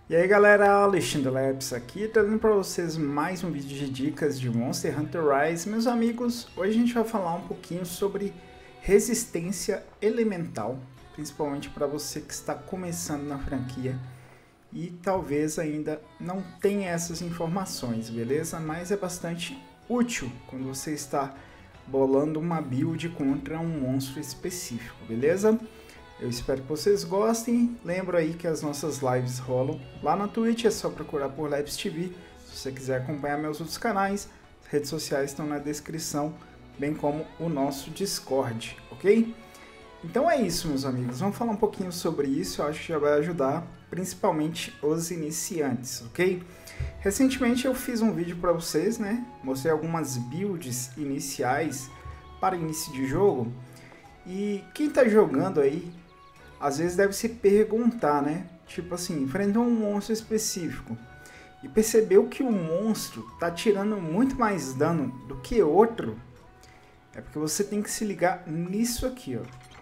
E aí galera, Alexandre Labs aqui, trazendo para vocês mais um vídeo de dicas de Monster Hunter Rise. Meus amigos, hoje a gente vai falar um pouquinho sobre resistência elemental, principalmente para você que está começando na franquia e talvez ainda não tenha essas informações, beleza? Mas é bastante útil quando você está bolando uma build contra um monstro específico, beleza? Eu espero que vocês gostem. Lembro aí que as nossas lives rolam lá na Twitch, é só procurar por Labs TV. Se você quiser acompanhar meus outros canais, as redes sociais estão na descrição, bem como o nosso Discord, ok? Então é isso, meus amigos. Vamos falar um pouquinho sobre isso, eu acho que já vai ajudar principalmente os iniciantes, ok? Recentemente eu fiz um vídeo para vocês, né? Mostrei algumas builds iniciais para início de jogo. E quem está jogando aí, às vezes deve se perguntar, né? Tipo assim, enfrentou um monstro específico e percebeu que o monstro tá tirando muito mais dano do que outro. É porque você tem que se ligar nisso aqui, ó.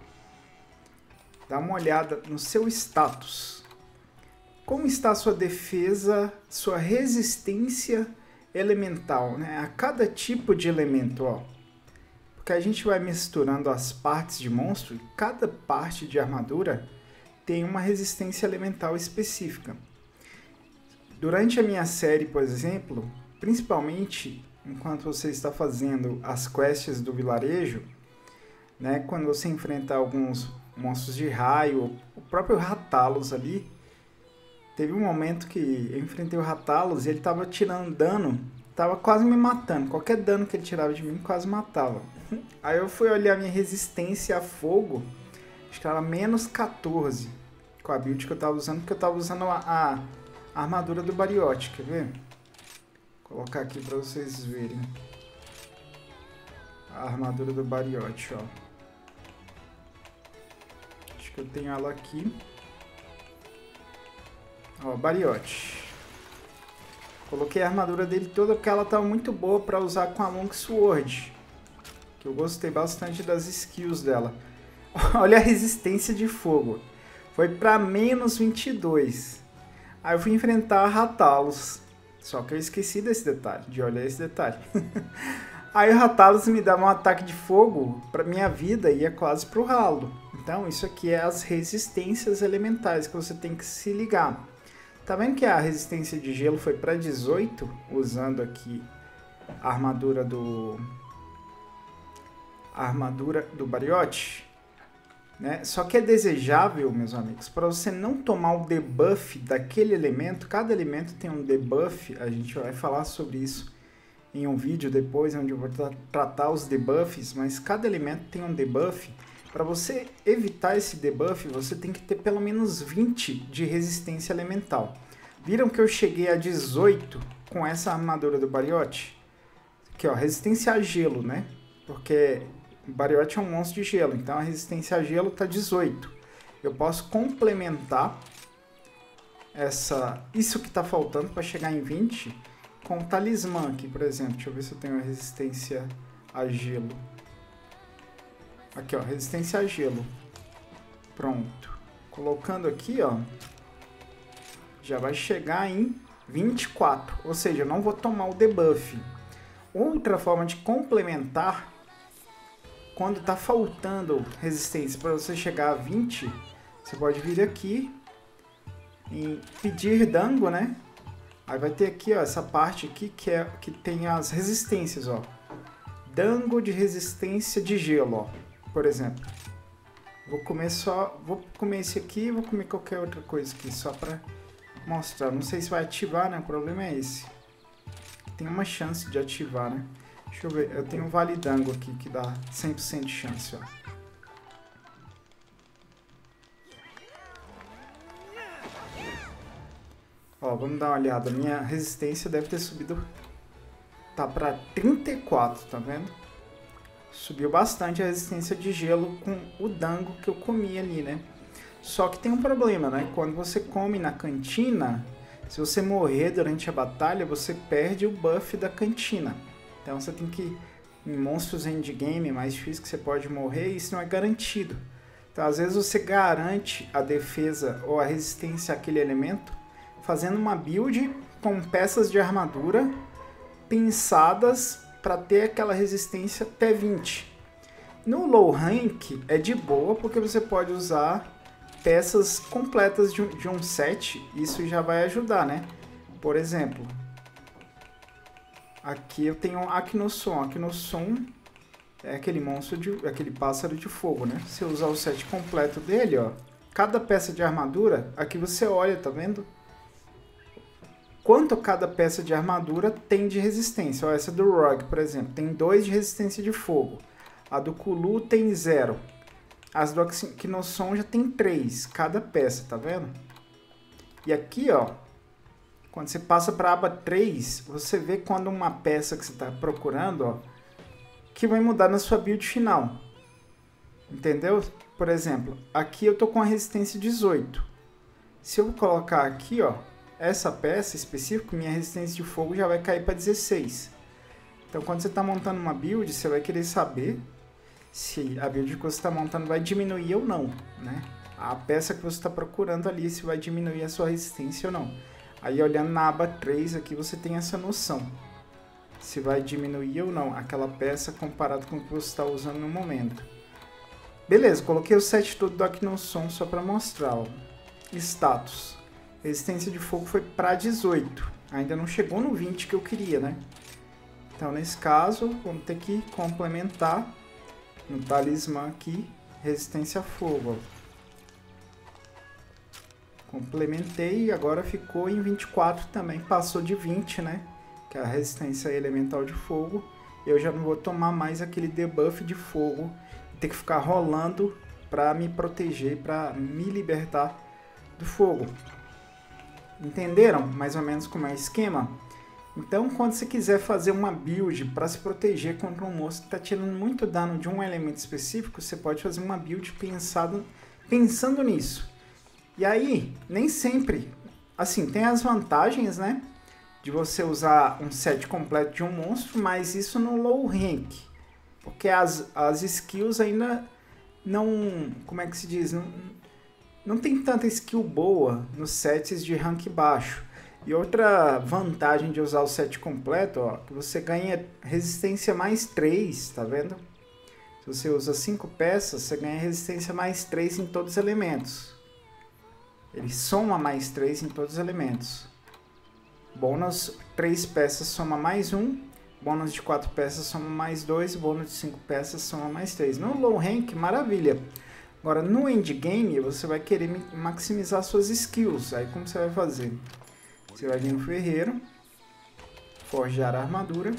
Dá uma olhada no seu status. Como está a sua defesa, sua resistência elemental, né? A cada tipo de elemento, ó. Porque a gente vai misturando as partes de monstro e cada parte de armadura tem uma resistência elemental específica. Durante a minha série, por exemplo, principalmente enquanto você está fazendo as quests do vilarejo, né, quando você enfrenta alguns monstros de raio, o próprio Rathalos ali, teve um momento que eu enfrentei o Rathalos e ele estava tirando dano, estava quase me matando. Qualquer dano que ele tirava de mim quase matava. Aí eu fui olhar minha resistência a fogo, acho que era menos 14 com a build que eu estava usando, porque eu estava usando a armadura do Bariote, quer ver? Vou colocar aqui para vocês verem. A armadura do Bariote, ó. Acho que eu tenho ela aqui. Ó, Bariote. Coloquei a armadura dele toda porque ela estava muito boa para usar com a Longsword. Que eu gostei bastante das skills dela. Olha a resistência de fogo. Foi para menos 22. Aí eu fui enfrentar a Rathalos. Só que eu esqueci desse detalhe, de olhar esse detalhe. Aí o Rathalos me dava um ataque de fogo, para minha vida ia quase pro ralo. Então isso aqui é as resistências elementais que você tem que se ligar. Tá vendo que a resistência de gelo foi para 18, usando aqui a armadura do Bariote, né? Só que é desejável, meus amigos, para você não tomar o debuff daquele elemento. Cada elemento tem um debuff, a gente vai falar sobre isso em um vídeo depois, onde eu vou tratar os debuffs, mas cada elemento tem um debuff. Para você evitar esse debuff, você tem que ter pelo menos 20 de resistência elemental. Viram que eu cheguei a 18 com essa armadura do Bariote? Aqui, ó, resistência a gelo, né? Porque o Bariote é um monstro de gelo, então a resistência a gelo está 18. Eu posso complementar isso que está faltando para chegar em 20 com o talismã aqui, por exemplo. Deixa eu ver se eu tenho a resistência a gelo. Aqui, ó, resistência a gelo. Pronto. Colocando aqui, ó, já vai chegar em 24. Ou seja, eu não vou tomar o debuff. Outra forma de complementar, quando está faltando resistência para você chegar a 20, você pode vir aqui em pedir dango, né? Aí vai ter aqui, ó, essa parte aqui que tem as resistências, ó. Dango de resistência de gelo, ó, por exemplo. Vou comer esse aqui e vou comer qualquer outra coisa aqui, só para mostrar. Não sei se vai ativar, né? O problema é esse. Tem uma chance de ativar, né? Deixa eu ver, eu tenho um validango aqui que dá 100% de chance, ó. Ó, vamos dar uma olhada. Minha resistência deve ter subido. Tá pra 34, tá vendo? Subiu bastante a resistência de gelo com o dango que eu comi ali, né? Só que tem um problema, né? Quando você come na cantina, se você morrer durante a batalha, você perde o buff da cantina. Então você tem que, em monstros endgame mais difíceis que você pode morrer, isso não é garantido. Então às vezes você garante a defesa ou a resistência àquele elemento fazendo uma build com peças de armadura pensadas para ter aquela resistência até 20. No low rank é de boa porque você pode usar peças completas de um set, isso já vai ajudar, né? Por exemplo, aqui eu tenho Aknosom. Aknosom é aquele monstro, aquele pássaro de fogo, né? Se eu usar o set completo dele, ó, cada peça de armadura, aqui você olha, tá vendo? Quanto cada peça de armadura tem de resistência. Ó, essa do Rogue, por exemplo, tem 2 de resistência de fogo. A do Kulu tem 0. As do Aknosom já tem 3, cada peça, tá vendo? E aqui, ó, quando você passa para a aba 3, você vê quando uma peça que você está procurando, ó, que vai mudar na sua build final. Entendeu? Por exemplo, aqui eu tô com a resistência 18. Se eu colocar aqui, ó, essa peça específica, minha resistência de fogo já vai cair para 16. Então, quando você está montando uma build, você vai querer saber se a build que você está montando vai diminuir ou não, né? A peça que você está procurando ali, se vai diminuir a sua resistência ou não. Aí, olhando na aba 3, aqui você tem essa noção. Se vai diminuir ou não aquela peça comparado com o que você está usando no momento. Beleza, coloquei o set todo do Aknosom só para mostrar, ó. Status. Resistência de fogo foi para 18. Ainda não chegou no 20 que eu queria, né? Então, nesse caso, vamos ter que complementar no talismã aqui, resistência a fogo. Ó. Complementei e agora ficou em 24 também. Passou de 20, né? Que é a resistência elemental de fogo. Eu já não vou tomar mais aquele debuff de fogo. Ter que ficar rolando para me proteger, para me libertar do fogo. Entenderam mais ou menos como é o esquema? Então, quando você quiser fazer uma build para se proteger contra um monstro que está tirando muito dano de um elemento específico, você pode fazer uma build pensando nisso. E aí, nem sempre, assim, tem as vantagens, né, de você usar um set completo de um monstro, mas isso no low rank, porque as skills ainda não, como é que se diz, não tem tanta skill boa nos sets de rank baixo. E outra vantagem de usar o set completo, ó, que você ganha resistência mais 3, tá vendo? Se você usa 5 peças, você ganha resistência mais 3 em todos os elementos. Ele soma mais 3 em todos os elementos. Bônus 3 peças soma mais 1. Bônus de 4 peças soma mais 2. Bônus de 5 peças soma mais 3. No low rank, maravilha. Agora, no endgame, você vai querer maximizar suas skills. Aí, como você vai fazer? Você vai vir no ferreiro, forjar a armadura,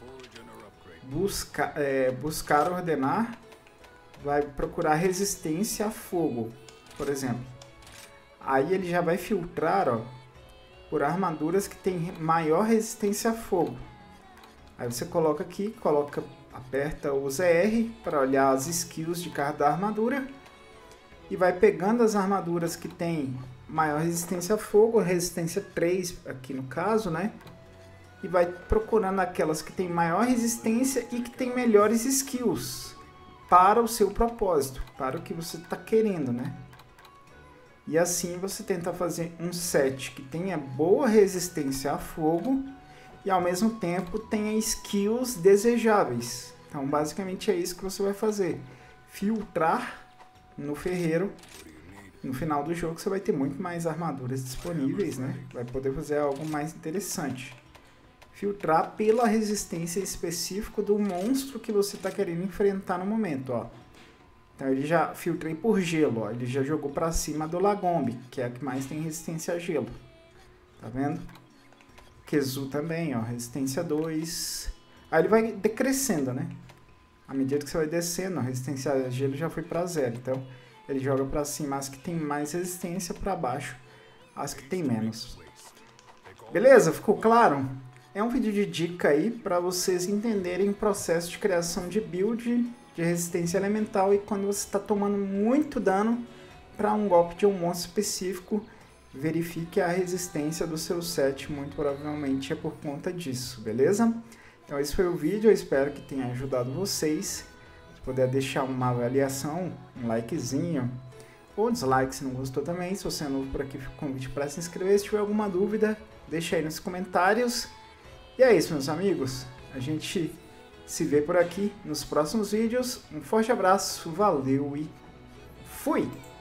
buscar ordenar, vai procurar resistência a fogo, por exemplo. Aí ele já vai filtrar, ó, por armaduras que tem maior resistência a fogo. Aí você coloca aqui, aperta o ZR para olhar as skills de cada armadura e vai pegando as armaduras que tem maior resistência a fogo, resistência 3 aqui no caso, né? E vai procurando aquelas que tem maior resistência e que tem melhores skills para o seu propósito, para o que você está querendo, né? E assim você tenta fazer um set que tenha boa resistência a fogo e ao mesmo tempo tenha skills desejáveis. Então basicamente é isso que você vai fazer. Filtrar no ferreiro. No final do jogo você vai ter muito mais armaduras disponíveis, né? Vai poder fazer algo mais interessante. Filtrar pela resistência específica do monstro que você está querendo enfrentar no momento, ó. Então ele já filtrei por gelo, ó. Ele já jogou para cima do Lagombi, que é a que mais tem resistência a gelo. Tá vendo? Kezu também, ó, resistência 2. Aí ele vai decrescendo, né? À medida que você vai descendo, a resistência a gelo já foi para 0, então ele joga para cima as que tem mais resistência, para baixo as que tem menos. Beleza? Ficou claro? É um vídeo de dica aí para vocês entenderem o processo de criação de build de resistência elemental e quando você está tomando muito dano para um golpe de um monstro específico, verifique a resistência do seu set, muito provavelmente é por conta disso, beleza? Então esse foi o vídeo, eu espero que tenha ajudado vocês. Se puder deixar uma avaliação, um likezinho ou dislike se não gostou também. Se você é novo por aqui, fica o convite para se inscrever. Se tiver alguma dúvida, deixa aí nos comentários. E é isso, meus amigos. A gente se vê por aqui nos próximos vídeos. Um forte abraço, valeu e fui!